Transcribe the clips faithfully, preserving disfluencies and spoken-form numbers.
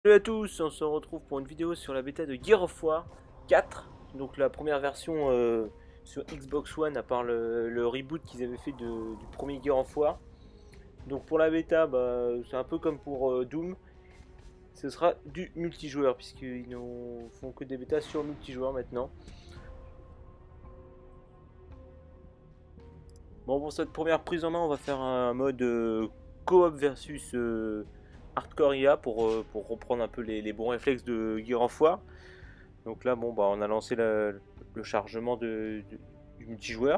Salut à tous, on se retrouve pour une vidéo sur la bêta de Gears of War quatre. Donc la première version euh, sur Xbox One, à part le, le reboot qu'ils avaient fait de- du premier Gears of War. Donc pour la bêta, bah, c'est un peu comme pour euh, Doom. Ce sera du multijoueur, puisqu'ils ne font que des bêtas sur multijoueur maintenant. Bon, pour cette première prise en main, on va faire un mode euh, coop versus euh, hardcore I A pour, euh, pour reprendre un peu les, les bons réflexes de Gears of War. Donc là, bon, bah, on a lancé la- le chargement de, de- du multijoueur.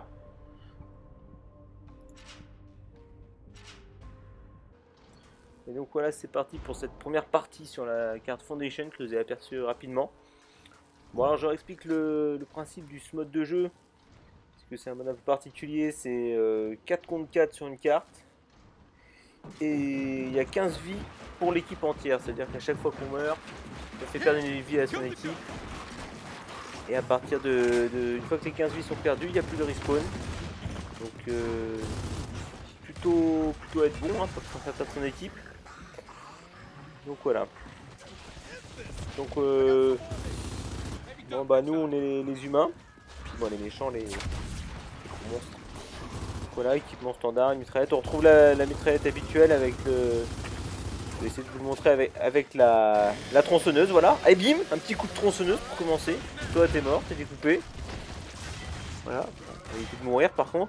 Et donc voilà, c'est parti pour cette première partie sur la carte Foundation que vous avez aperçu rapidement. Bon, alors je leur explique le, le principe du ce mode de jeu, parce que c'est un mode un peu particulier. C'est euh, quatre contre quatre sur une carte. Et il y a quinze vies pour l'équipe entière. C'est-à-dire qu'à chaque fois qu'on meurt, on fait perdre une vie à son équipe. Et à partir de, de- une fois que les quinze vies sont perdues, il n'y a plus de respawn. Donc euh, plutôt, plutôt être bon hein, pour faire perdre son équipe. Donc voilà. Donc euh, bon bah nous on est les, les humains. Puis bon les méchants, les, les gros monstres. Donc voilà, équipement standard, une mitraillette. On retrouve la, la mitraillette habituelle avec le. Je vais essayer de vous le montrer avec, avec la, la tronçonneuse, voilà. Et bim, un petit coup de tronçonneuse pour commencer. Toi t'es mort, t'es découpé. Voilà, on va éviter de mourir par contre.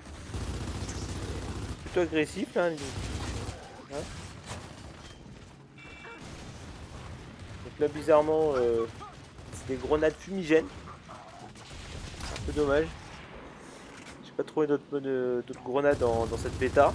Plutôt agressif là. Voilà. Donc là bizarrement euh, c'est des grenades fumigènes. Un peu dommage. J'ai pas trouvé d'autres d'autres grenades dans, dans cette bêta.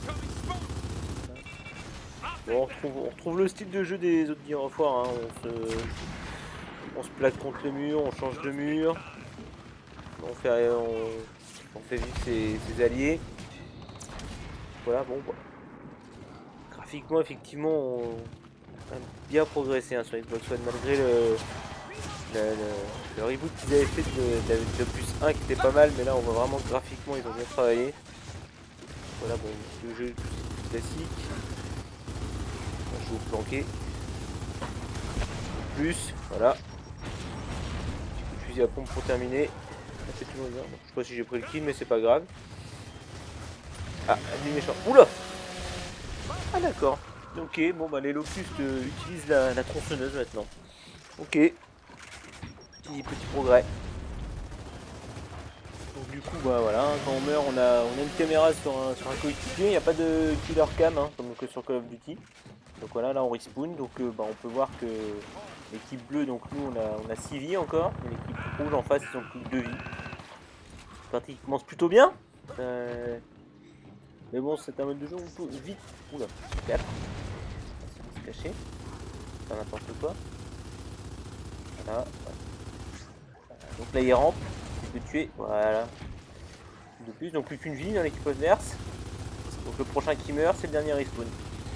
Bon, on retrouve, on retrouve le style de jeu des autres Gears of War, hein. on, se, on se plaque contre le mur, on change de mur, on fait, on, on fait vivre ses, ses alliés. Voilà, bon, bah. Graphiquement, effectivement, on a bien progressé hein, sur Xbox One, malgré le, le, le, le reboot qu'ils avaient fait de, de, de plus un qui était pas mal, mais là on voit vraiment que graphiquement ils ont bien travaillé. Voilà, bon, le jeu classique. Je vais vous planquer. Plus, voilà. Petit coup de fusil à pompe pour terminer. Ça fait toujours bien. Bon, je sais pas si j'ai pris le kill, mais c'est pas grave. Ah, ennemi méchant. Oula! Ah, d'accord. Ok, bon, bah les locustes euh, utilisent la, la tronçonneuse maintenant. Ok. Petit, petit progrès. Donc, du coup, bah voilà, hein, quand on meurt, on a, on a une caméra sur un, sur un coéquipier. Il n'y a pas de killer cam, hein, comme que sur Call of Duty. Donc voilà, là on respawn. Donc euh, bah, on peut voir que l'équipe bleue, donc nous on a, on a six vies encore. Et l'équipe rouge en face, ils ont plus que deux vies. La partie qui commence plutôt bien. Euh, Mais bon, c'est un mode de jeu où on peut vite. Oula, quatre. Se cacher. Faire n'importe quoi. Voilà. Donc là il rampe. Il peut tuer. Voilà. De plus, donc plus qu'une vie dans l'équipe adverse. Donc le prochain qui meurt, c'est le dernier respawn.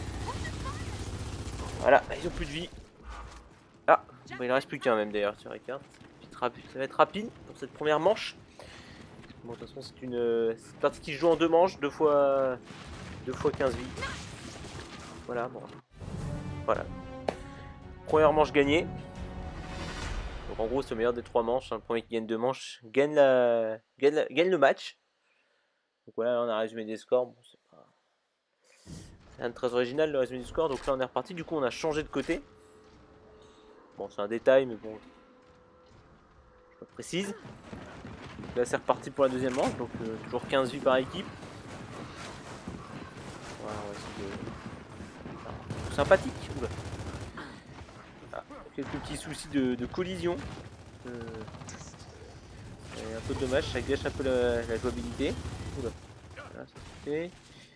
Voilà, ils ont plus de vie. Ah, bah, il en reste plus qu'un même d'ailleurs sur les cartes. Ça va être rapide pour cette première manche. Bon, de toute façon, c'est une, une partie qui se joue en deux manches, deux fois, deux fois quinze vies. Voilà, bon. Voilà. Première manche gagnée. Donc en gros, c'est le meilleur des trois manches. Hein. Le premier qui gagne deux manches gagne, la... Gagne, la... gagne le match. Donc voilà, on a un résumé des scores. Bon, c'est pas... rien de très original le résumé du score. Donc là, on est reparti. Du coup, on a changé de côté. Bon, c'est un détail, mais bon. Je le précise. Donc là, c'est reparti pour la deuxième manche. Donc euh, toujours quinze vies par équipe. Voilà, on va essayer de... sympathique. Oula. Ah, quelques petits soucis de, de collision. Euh, un peu dommage, ça gâche un peu la, la jouabilité. Oula. Voilà, ça se fait.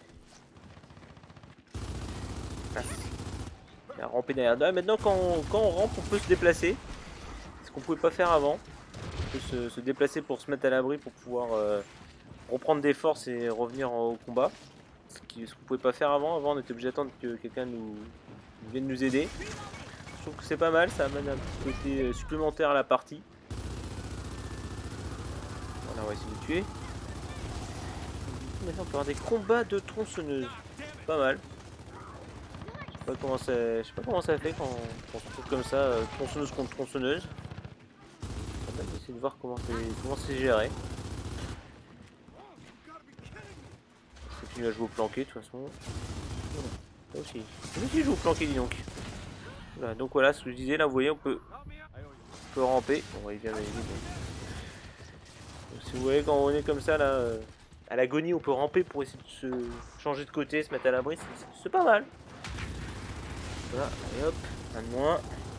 Ah, il a rampé derrière. Ah, maintenant, quand on, quand on rampe, on peut se déplacer. Ce qu'on pouvait pas faire avant. On peut se, se déplacer pour se mettre à l'abri, pour pouvoir euh, reprendre des forces et revenir au combat. Ce qu'on ce qu'on pouvait pas faire avant. Avant, on était obligé d'attendre que quelqu'un nous, nous vienne nous aider. Je trouve que c'est pas mal, ça amène un petit côté supplémentaire à la partie. Voilà, on va essayer de tuer. Maintenant, on peut avoir des combats de tronçonneuses. Pas mal. sais pas comment ça, je sais pas comment ça fait quand, quand on se retrouve comme ça, euh, tronçonneuse contre tronçonneuse. On va essayer de voir comment c'est comment c'est géré. Je continue à jouer au planqué de toute façon. Voilà. Là aussi. Là aussi je joue au planqué, dis donc. Voilà, donc voilà ce que je disais, là vous voyez on peut, on peut ramper. Bon il vient d'aller vite. Donc, si vous voyez quand on est comme ça là, euh, à l'agonie on peut ramper pour essayer de se changer de côté, se mettre à l'abri, c'est pas mal. Voilà, et hop, un de moins.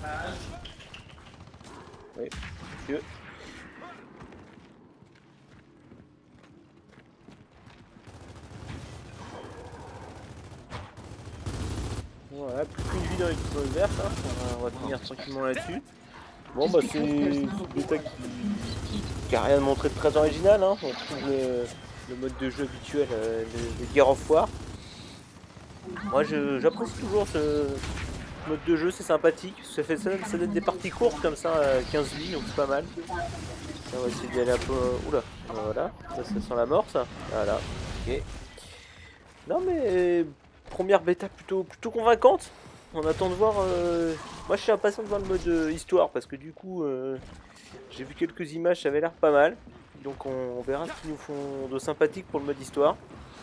Oui, monsieur. Voilà, plus qu'une vie dans les coups verts, hein. On va finir tranquillement là-dessus. Bon bah c'est une bêta qui, qui a rien de montré de très original, hein. On trouve le, le mode de jeu habituel euh, de, de Gears of War. Moi j'apprécie toujours ce mode de jeu, c'est sympathique, ça fait ça, ça donne des parties courtes comme ça, quinze vies, donc c'est pas mal. On va essayer d'y aller un peu. Oula, voilà, ça, ça sent la mort ça. Voilà, ok. Non mais première bêta plutôt plutôt convaincante. On attend de voir. Euh... Moi je suis impatient de voir le mode euh, histoire parce que du coup euh, j'ai vu quelques images, ça avait l'air pas mal. Donc on, on verra ce qu'ils nous font de sympathique pour le mode histoire.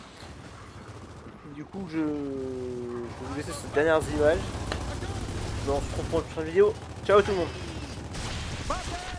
Du coup je, je vais vous laisser ces dernières images. On se retrouve pour une prochaine vidéo. Ciao tout le monde.